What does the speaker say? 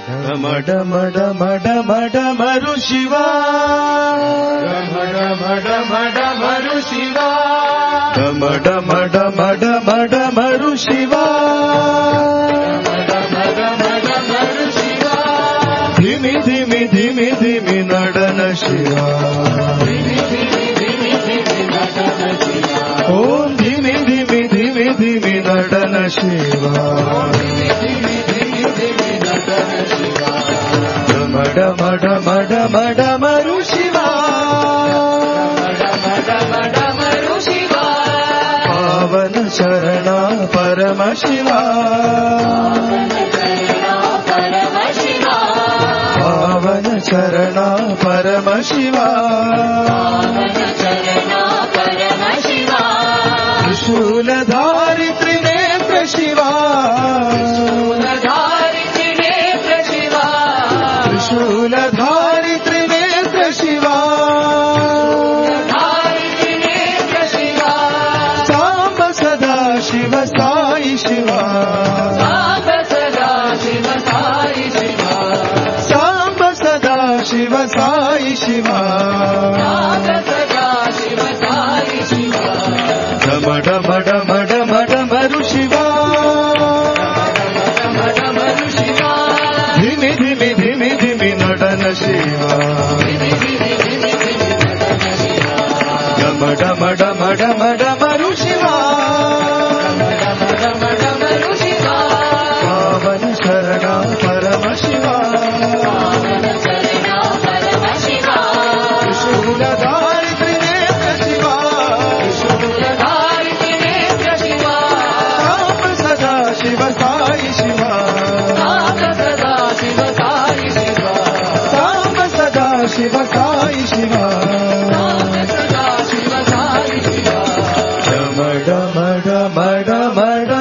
ಡಮ ಡಮ ಡಮ ಡಮ ಡಮರು ಶಿವ ಡಮ ಡಮ ಡಮ ಡಮರು ಶಿವ ಡಮ ಡಮ ಡಮ ಡಮ ಡಮರು ಶಿವ ಡಮ ಡಮ ಡಮರು ಶಿವ ಧಿಮಿ ಧಿಮಿ ಧಿಮಿ ಧಿಮಿ ನಡನ ಶಿವ ಓಂ ಧಿಮಿ ಧಿಮಿ ಧಿಮಿ ಧಿಮಿ ನಡನ ಶಿವ ಡಮ ಡಮ ಡಮ ಡಮ ಡಮರು ಶಿವ ಡಮರು ಶಿವ ಪಾವನ ಶರಣ ಪರಮ ಶಿವ ಪಾವನ ಶರಣ ಪರಮ ಶಿವ ತ್ರಿಶೂಲಧಾರಿ ತ್ರಿನೇತ್ರ ಶಿವ ತ್ರಿಶೂಲಧಾರಿ ತ್ರಿನೇತ್ರ ಶಿವ ಸಾಂಬ ಸದಾ ಶಿವ ಸಾಯಿ ಶಿವ ಸಾಂಬ ಸದಾ ಶಿವ ಸಾಯಿ ಶಿವ ಡಮ ಡಮ ಡಮ ಡಮ ಡಮರು ಶಿವ ಧಿಮಿ ಧಿಮಿ ಧಿಮಿ ಧಿಮಿ ನಡನ ಶಿವ ಡಮ ಡಮ ಡಮ ಡಮ ಡಮರು ಶಿವ ಪಾವನ ಶರಣ ಪರಮ ಶಿವ ತ್ರಿಶೂಲಧಾರಿ ತ್ರಿನೇತ್ರ ಶಿವ ಸಾಂಬ ಸದಾ ಶಿವ ಸಾಯಿ ಶಿವ ಸಾಂಬ ಸದಾ ಶಿವ ಸಾಯಿ ಶಿವ ಡಮ ಡಮ ಡಮ ಡಮ